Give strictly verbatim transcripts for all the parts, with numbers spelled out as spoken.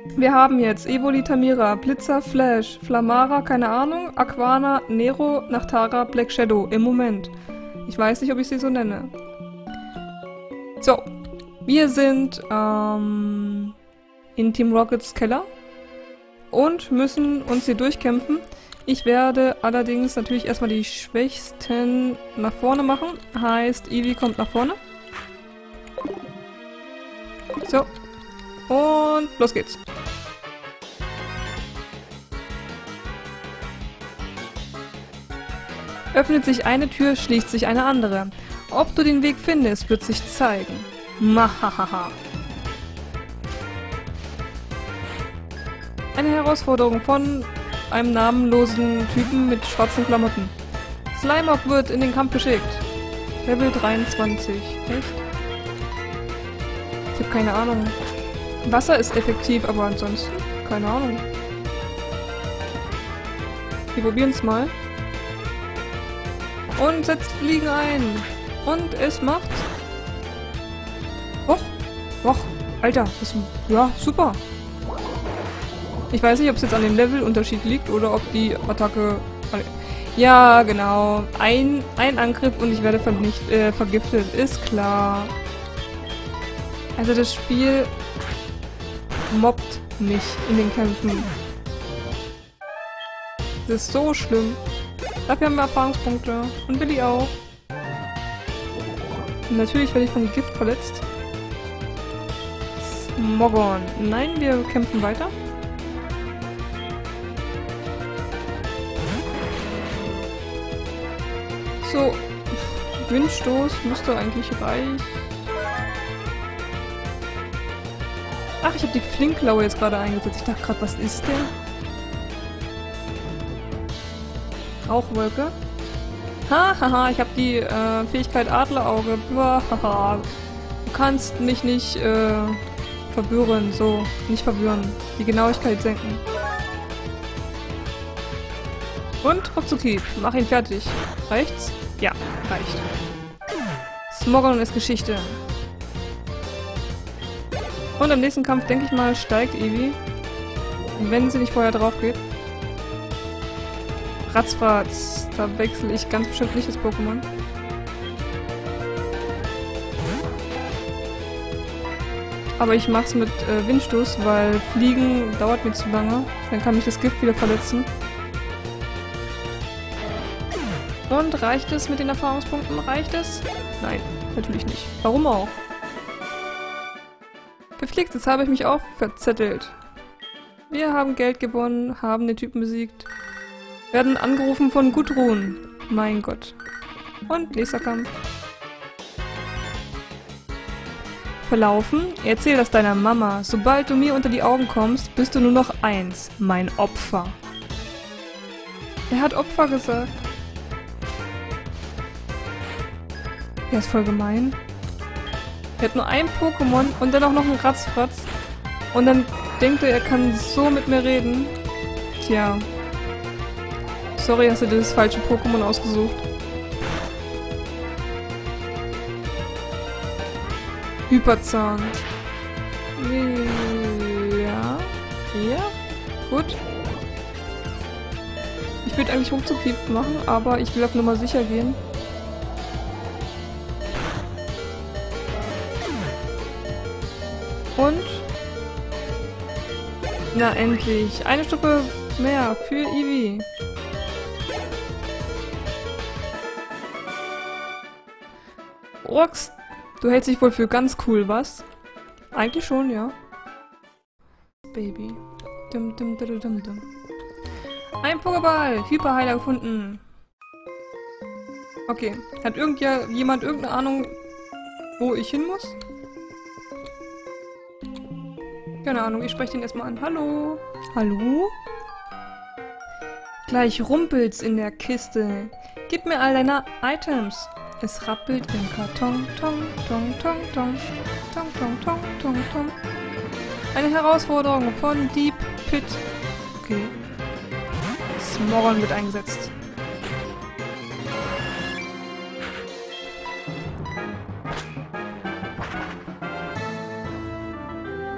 Wir haben jetzt Evoli, Tamira, Blitzer, Flash, Flamara, keine Ahnung, Aquana, Nero, Nachtara, Black Shadow im Moment. Ich weiß nicht, ob ich sie so nenne. So, wir sind ähm, in Team Rockets Keller und müssen uns hier durchkämpfen. Ich werde allerdings natürlich erstmal die Schwächsten nach vorne machen. Heißt, Eevee kommt nach vorne. So. Und los geht's. Öffnet sich eine Tür, schließt sich eine andere. Ob du den Weg findest, wird sich zeigen. Mahahaha. Eine Herausforderung von einem namenlosen Typen mit schwarzen Klamotten. Slimeock wird in den Kampf geschickt. Level dreiundzwanzig. Echt? Ich habe keine Ahnung. Wasser ist effektiv, aber ansonsten keine Ahnung. Wir probieren es mal. Und setzt Fliegen ein. Und es macht... Och, och, Alter, das, ja, super. Ich weiß nicht, ob es jetzt an dem Levelunterschied liegt oder ob die Attacke... Ja, genau. Ein, ein Angriff und ich werde vernicht, äh, vergiftet. Ist klar. Also das Spiel mobbt mich in den Kämpfen. Das ist so schlimm. Dafür haben wir Erfahrungspunkte. Und Willi auch. Und natürlich werde ich von Gift verletzt. Smogon. Nein, wir kämpfen weiter. So. Windstoß müsste eigentlich reichen. Ach, ich habe die Flinkklaue jetzt gerade eingesetzt. Ich dachte gerade, was ist der? Rauchwolke. Hahaha, ich habe die äh, Fähigkeit Adlerauge. Haha. Du kannst mich nicht äh, verwirren. So, nicht verwirren. Die Genauigkeit senken. Und Rotzuki, mach ihn fertig. Reicht's? Ja, reicht. Smogon ist Geschichte. Und im nächsten Kampf, denke ich mal, steigt Eevee. Wenn sie nicht vorher drauf geht. Ratzfratz. Da wechsle ich ganz bestimmt nicht das Pokémon. Aber ich mach's mit äh, Windstoß, weil Fliegen dauert mir zu lange. Dann kann mich das Gift wieder verletzen. Und reicht es mit den Erfahrungspunkten? Reicht es? Nein, natürlich nicht. Warum auch? Gepflegt, jetzt habe ich mich auch verzettelt. Wir haben Geld gewonnen, haben den Typen besiegt. Werden angerufen von Gudrun. Mein Gott. Und nächster Kampf. Verlaufen? Erzähl das deiner Mama. Sobald du mir unter die Augen kommst, bist du nur noch eins. Mein Opfer. Er hat Opfer gesagt. Der ist voll gemein. Er hat nur ein Pokémon und dann auch noch einen Ratzfratz. Und dann denkt er, er kann so mit mir reden. Tja. Sorry, hast du dir das falsche Pokémon ausgesucht. Hyperzahn. Ja. Ja. Gut. Ich würde eigentlich Ruckzuck machen, aber ich will auf Nummer sicher gehen. Und? Na endlich. Eine Stufe mehr für Eevee. Rox, du hältst dich wohl für ganz cool, was? Eigentlich schon, ja. Baby. Dum, dum, dum, dum, dum. Ein Pokéball. Hyperheiler gefunden. Okay. Hat irgendjemand irgendeine Ahnung, wo ich hin muss? Keine Ahnung, ich spreche den erstmal an. Hallo? Hallo? Gleich rumpelt's in der Kiste. Gib mir all deine Items. Es rappelt im Karton. Tong, tong, tong, tong. Tong, tong, tong, tong, tong. Eine Herausforderung von Deep Pit. Okay. Smogon wird eingesetzt.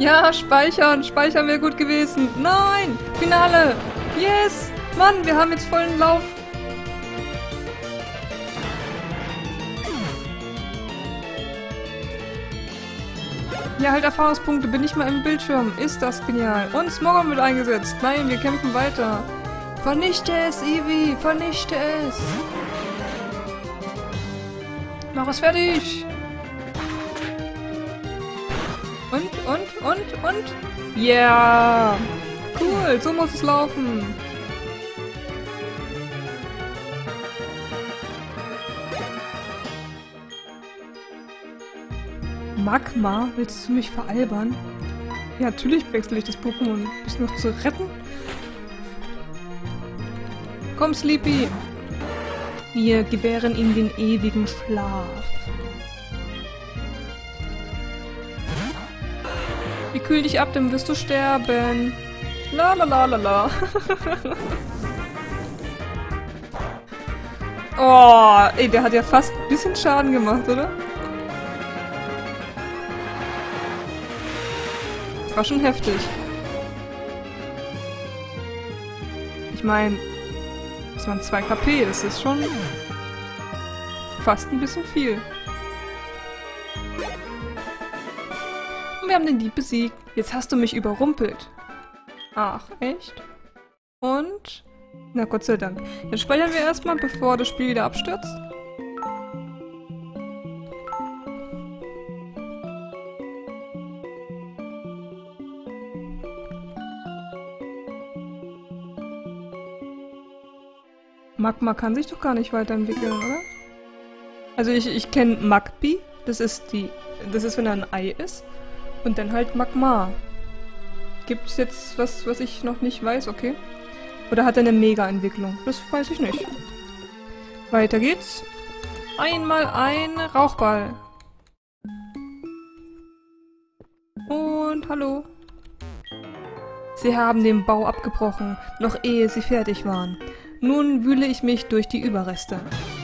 Ja, speichern. Speichern wäre gut gewesen. Nein! Finale! Yes! Mann, wir haben jetzt vollen Lauf. Ja, halt Erfahrungspunkte. Bin ich mal im Bildschirm. Ist das genial. Und Smogon wird eingesetzt. Nein, wir kämpfen weiter. Vernichte es, Eevee! Vernichte es! Mach es fertig! Und, und, und, und? Yeah! Cool, so muss es laufen. Magma? Willst du mich veralbern? Ja, natürlich wechsle ich das Pokémon. Bist du noch zu retten? Komm, Sleepy! Wir gewähren ihm den ewigen Schlaf. Wie kühl dich ab, dann wirst du sterben. La la la la la. Oh, ey, der hat ja fast ein bisschen Schaden gemacht, oder? Das war schon heftig. Ich meine, das waren zwei K P, das ist schon fast ein bisschen viel. Und wir haben den Dieb besiegt. Jetzt hast du mich überrumpelt. Ach, echt? Und? Na, Gott sei Dank. Jetzt speichern wir erstmal, bevor das Spiel wieder abstürzt. Magma kann sich doch gar nicht weiterentwickeln, oder? Also ich, ich kenne Magby, das ist die, das ist, wenn er ein Ei ist. Und dann halt Magma. Gibt es jetzt was, was ich noch nicht weiß? Okay. Oder hat er eine Mega-Entwicklung? Das weiß ich nicht. Weiter geht's. Einmal ein Rauchball. Und hallo. Sie haben den Bau abgebrochen, noch ehe sie fertig waren. Nun wühle ich mich durch die Überreste.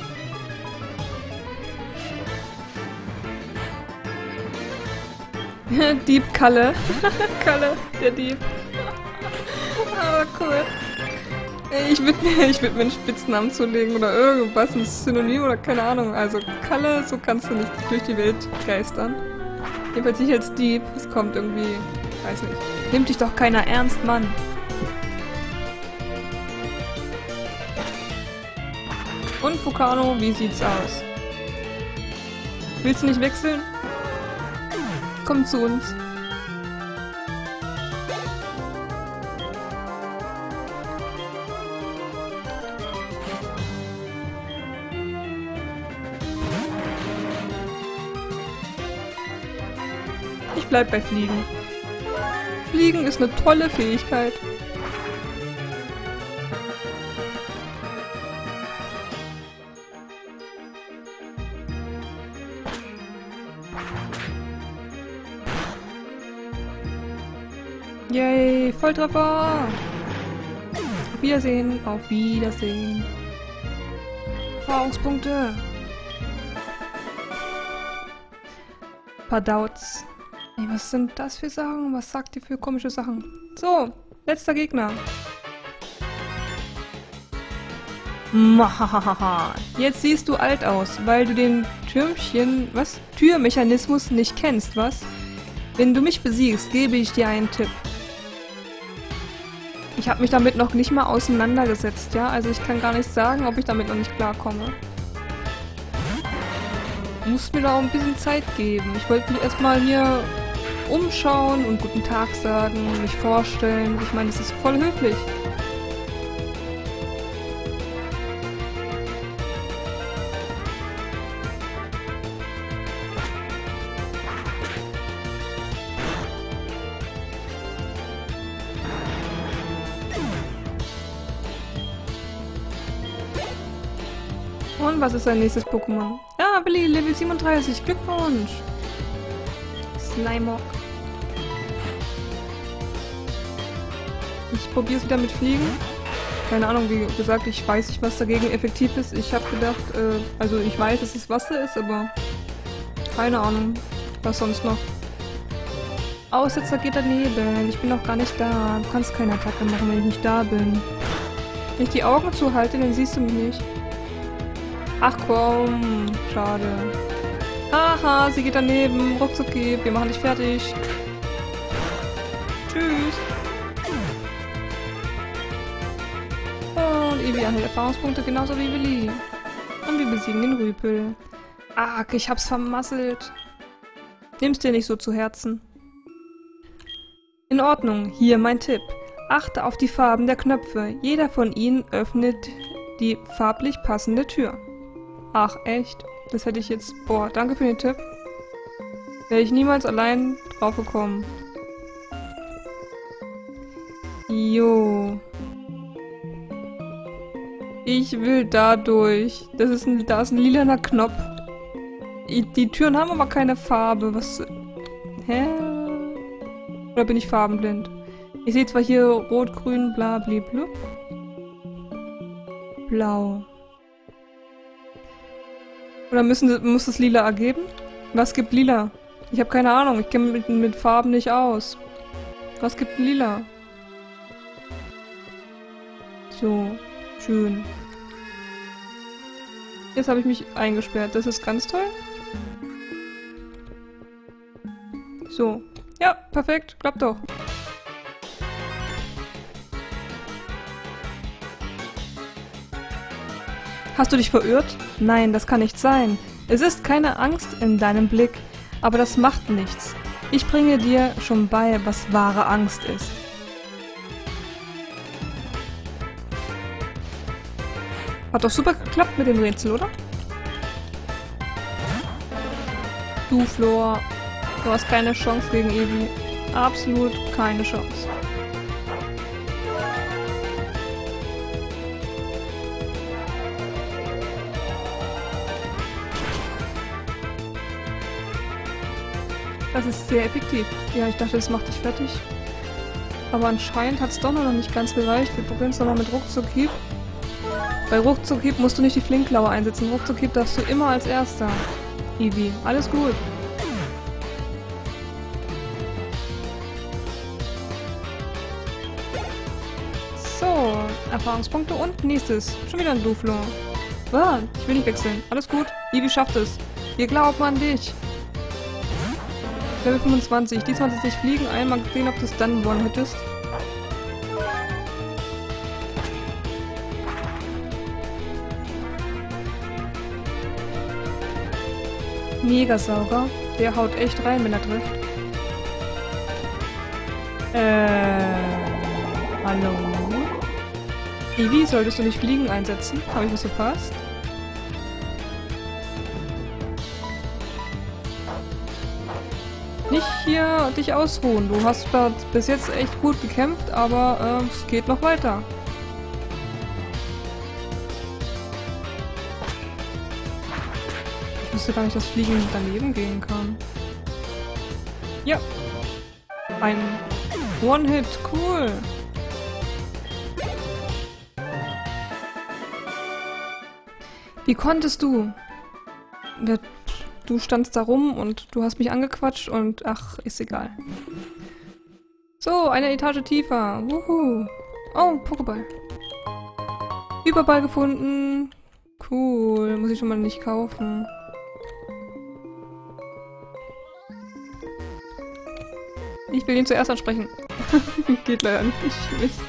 Dieb Kalle. Kalle, der Dieb. Aber cool. Ich würde mir, ich würd mir einen Spitznamen zulegen oder irgendwas, ein Synonym oder keine Ahnung. Also Kalle, so kannst du nicht durch die Welt geistern. Jedenfalls nicht als Dieb. Es kommt irgendwie, weiß nicht. Nimmt dich doch keiner ernst, Mann. Und Fukano, wie sieht's aus? Willst du nicht wechseln? Komm zu uns. Ich bleib bei Fliegen. Fliegen ist eine tolle Fähigkeit. Yay, Volltreffer! Auf Wiedersehen, auf Wiedersehen. Erfahrungspunkte. Paar Doubts. Ey, was sind das für Sachen? Was sagt ihr für komische Sachen? So, letzter Gegner. Mahahaha. Jetzt siehst du alt aus, weil du den Türmchen, was? Türmechanismus nicht kennst, was? Wenn du mich besiegst, gebe ich dir einen Tipp. Ich habe mich damit noch nicht mal auseinandergesetzt, ja? Also ich kann gar nicht sagen, ob ich damit noch nicht klarkomme. Du musst mir da auch ein bisschen Zeit geben. Ich wollte mich erstmal hier umschauen und guten Tag sagen, mich vorstellen. Ich meine, das ist voll höflich. Und was ist sein nächstes Pokémon? Ja, Willi, Level siebenunddreißig. Glückwunsch! Slimeock. Ich probiere es wieder mit Fliegen. Keine Ahnung, wie gesagt, ich weiß nicht, was dagegen effektiv ist. Ich habe gedacht, äh, also ich weiß, dass es Wasser ist, aber keine Ahnung, was sonst noch. Aussetzer geht daneben. Ich bin noch gar nicht da. Du kannst keine Attacke machen, wenn ich nicht da bin. Wenn ich die Augen zuhalte, dann siehst du mich nicht. Ach komm. Schade. Aha, sie geht daneben. Ruckzuck, wir machen dich fertig. Tschüss. Und Evi erhält Erfahrungspunkte genauso wie Willi. Und wir besiegen den Rüpel. Ach, ich hab's vermasselt. Nimm's dir nicht so zu Herzen. In Ordnung, hier mein Tipp. Achte auf die Farben der Knöpfe. Jeder von ihnen öffnet die farblich passende Tür. Ach, echt? Das hätte ich jetzt... Boah, danke für den Tipp. Wäre ich niemals allein drauf gekommen. Jo. Ich will da durch. Das ist ein, da ist ein lilaner Knopf. Die, die Türen haben aber keine Farbe. Was... Hä? Oder bin ich farbenblind? Ich sehe zwar hier rot, grün, bla, bla, bla. Blau. Oder müssen, muss es lila ergeben? Was gibt lila? Ich habe keine Ahnung. Ich kenne mich mit, mit Farben nicht aus. Was gibt lila? So. Schön. Jetzt habe ich mich eingesperrt. Das ist ganz toll. So. Ja, perfekt. Klappt doch. Hast du dich verirrt? Nein, das kann nicht sein. Es ist keine Angst in deinem Blick, aber das macht nichts. Ich bringe dir schon bei, was wahre Angst ist. Hat doch super geklappt mit dem Rätsel, oder? Du, Flor, du hast keine Chance gegen Evi. Absolut keine Chance. Das ist sehr effektiv. Ja, ich dachte, das macht dich fertig. Aber anscheinend hat es doch noch nicht ganz gereicht. Wir probieren es nochmal mit Ruckzuck-Hieb. Bei Ruckzuck-Hieb musst du nicht die Flinkklaue einsetzen. Ruckzuck-Hieb darfst du immer als Erster. Evi, alles gut. So, Erfahrungspunkte und nächstes. Schon wieder ein Duflo. Ah, ich will nicht wechseln. Alles gut. Evi schafft es. Wir glauben an dich. Level fünfundzwanzig. Diesmal setze ich Fliegen ein. Mal sehen, ob du es dann gewonnen hättest. Megasauger. Der haut echt rein, wenn er trifft. Äh... Hallo? Evi, solltest du nicht Fliegen einsetzen? Habe ich was verpasst? Nicht hier dich ausruhen. Du hast bis jetzt echt gut gekämpft, aber äh, es geht noch weiter. Ich wusste gar nicht, dass Fliegen daneben gehen kann. Ja. Ein One-Hit. Cool. Wie konntest du? Du standst da rum und du hast mich angequatscht und ach, ist egal. So, eine Etage tiefer. Wuhu. Oh, Pokéball. Überball gefunden. Cool. Muss ich schon mal nicht kaufen. Ich will ihn zuerst ansprechen. Geht leider nicht. Mist.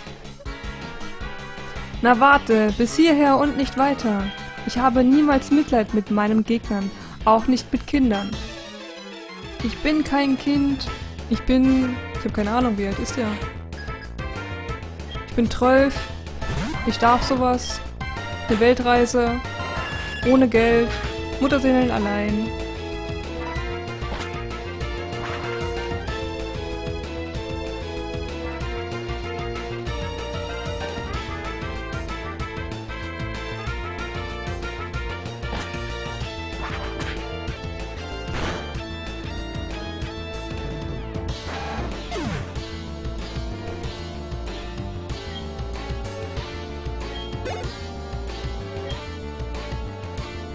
Na warte, bis hierher und nicht weiter. Ich habe niemals Mitleid mit meinen Gegnern. Auch nicht mit Kindern. Ich bin kein Kind. Ich bin... Ich habe keine Ahnung, wie alt ist der? Ich bin zwölf. Ich darf sowas. Eine Weltreise. Ohne Geld. Mutterseelen allein.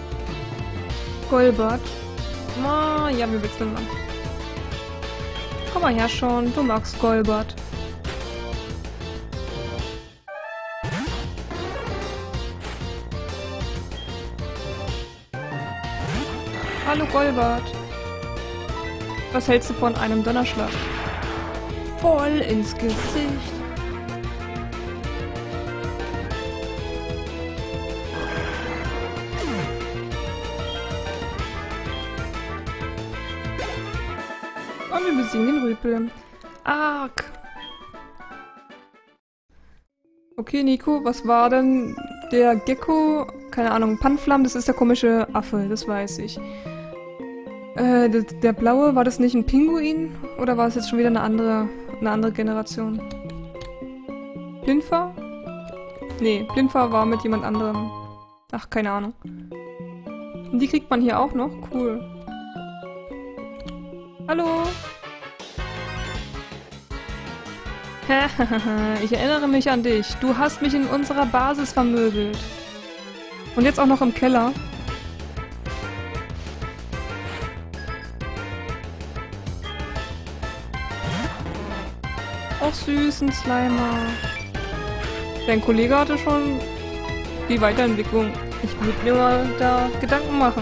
Golbat. Ah, ja, wir wechseln mal. Komm mal her schon, du magst Golbert. Hallo Golbert. Was hältst du von einem Donnerschlag? Voll ins Gesicht. Und wir besiegen den Rüpel. Arg. Okay, Nico, was war denn der Gecko? Keine Ahnung, Panflam, das ist der komische Affe, das weiß ich. Äh, der, der blaue, war das nicht ein Pinguin? Oder war es jetzt schon wieder eine andere, eine andere Generation? Blinfa? Nee, Blinfa war mit jemand anderem. Ach, keine Ahnung. Und die kriegt man hier auch noch? Cool. Hallo? Ich erinnere mich an dich. Du hast mich in unserer Basis vermöbelt. Und jetzt auch noch im Keller. Auch süßen Slimer. Dein Kollege hatte schon die Weiterentwicklung. Ich würde mir mal da Gedanken machen.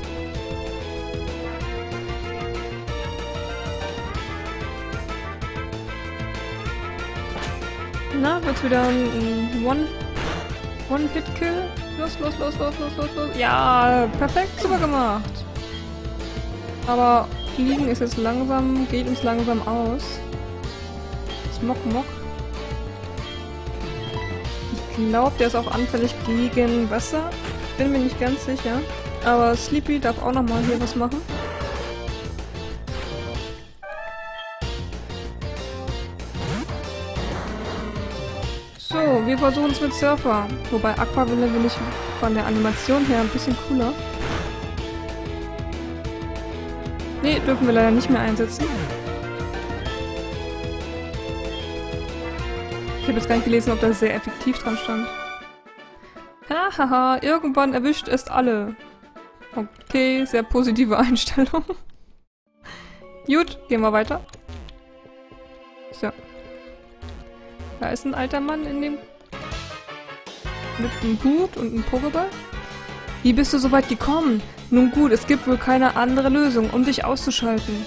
Na, wird's wieder ein One, One-Hit-Kill? Los, los, los, los, los, los, los. Ja, perfekt, super gemacht. Aber Fliegen ist jetzt langsam, geht uns langsam aus. Smok Mok. Ich glaube, der ist auch anfällig gegen Wasser. Bin mir nicht ganz sicher. Aber Sleepy darf auch nochmal hier was machen. So, wir versuchen es mit Surfer. Wobei Aquaville will ich von der Animation her ein bisschen cooler. Nee, dürfen wir leider nicht mehr einsetzen. Ich habe jetzt gar nicht gelesen, ob da sehr effektiv dran stand. Hahaha, irgendwann erwischt es alle. Okay, sehr positive Einstellung. Gut, gehen wir weiter. So. Da ist ein alter Mann in dem... mit einem Hut und einem Pokéball. Wie bist du so weit gekommen? Nun gut, es gibt wohl keine andere Lösung, um dich auszuschalten.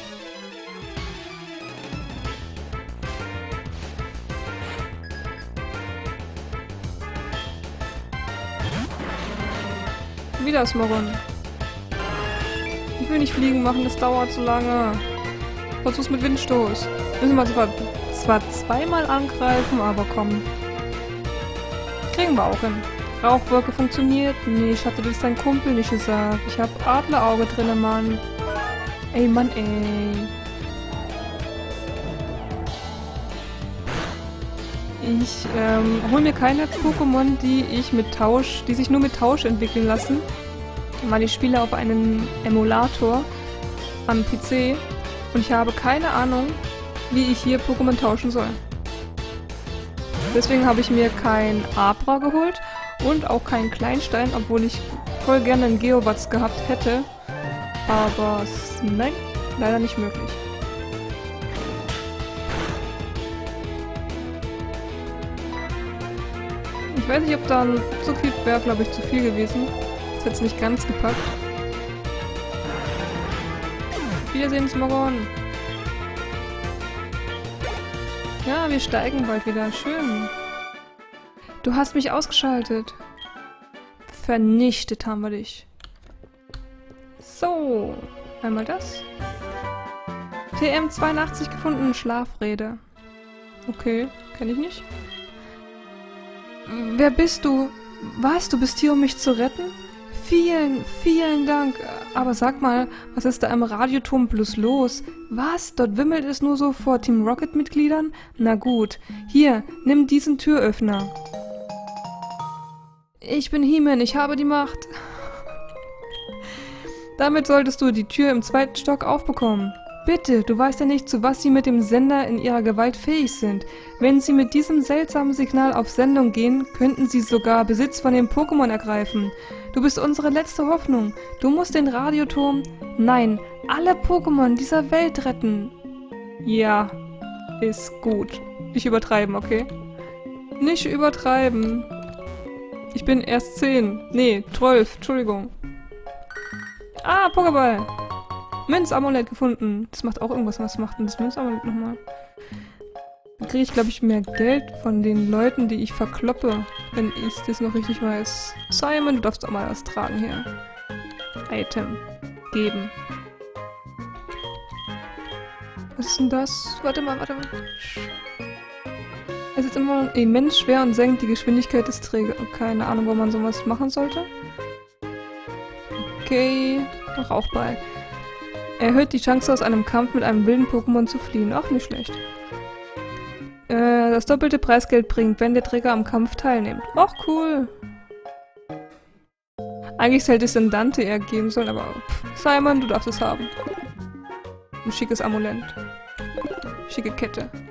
Wieder Smogon. Ich will nicht fliegen machen, das dauert so lange. Versuch's mit Windstoß. Müssen wir zwar, zwar zweimal angreifen, aber komm. Kriegen wir auch hin. Rauchwolke funktioniert. Nee, ich hatte das dein Kumpel nicht gesagt. Ich hab Adlerauge drinne, Mann. Ey, Mann, ey. Ich ähm, hole mir keine Pokémon, die ich mit Tausch, die sich nur mit Tausch entwickeln lassen, weil ich spiele auf einem Emulator am P C und ich habe keine Ahnung, wie ich hier Pokémon tauschen soll. Deswegen habe ich mir kein Abra geholt und auch keinen Kleinstein, obwohl ich voll gerne einen Geobatz gehabt hätte, aber nein, leider nicht möglich. Ich weiß nicht, ob da ein Zucchit wäre, glaube ich, zu viel gewesen. Das hat es nicht ganz gepackt. Wiedersehen, Smogon. Ja, wir steigen bald wieder. Schön. Du hast mich ausgeschaltet. Vernichtet haben wir dich. So. Einmal das. T M zweiundachtzig gefunden. Schlafrede. Okay, kenne ich nicht. Wer bist du? Was? Du bist hier, um mich zu retten? Vielen, vielen Dank. Aber sag mal, was ist da im Radioturm plus los? Was? Dort wimmelt es nur so vor Team Rocket-Mitgliedern? Na gut. Hier, nimm diesen Türöffner. Ich bin He-Man, ich habe die Macht. Damit solltest du die Tür im zweiten Stock aufbekommen. Bitte, du weißt ja nicht, zu was sie mit dem Sender in ihrer Gewalt fähig sind. Wenn sie mit diesem seltsamen Signal auf Sendung gehen, könnten sie sogar Besitz von dem Pokémon ergreifen. Du bist unsere letzte Hoffnung. Du musst den Radioturm, nein, alle Pokémon dieser Welt retten. Ja, ist gut. Nicht übertreiben, okay? Nicht übertreiben. Ich bin erst zehn. Nee, zwölf. Entschuldigung. Ah, Pokéball. Münzamulett gefunden. Das macht auch irgendwas. Was macht denn das Münzamulett nochmal? Dann kriege ich, glaube ich, mehr Geld von den Leuten, die ich verkloppe. Wenn ich das noch richtig weiß. Simon, du darfst auch mal was tragen hier. Item. Geben. Was ist denn das? Warte mal, warte mal. Es ist immer immens schwer und senkt die Geschwindigkeit des Trägers. Keine Ahnung, wo man sowas machen sollte. Okay. Rauchball. Erhöht die Chance, aus einem Kampf mit einem wilden Pokémon zu fliehen. Auch nicht schlecht. Äh, das doppelte Preisgeld bringt, wenn der Träger am Kampf teilnimmt. Auch cool. Eigentlich hätte es den Dante eher geben sollen, aber pff, Simon, du darfst es haben. Ein schickes Amulett. Schicke Kette.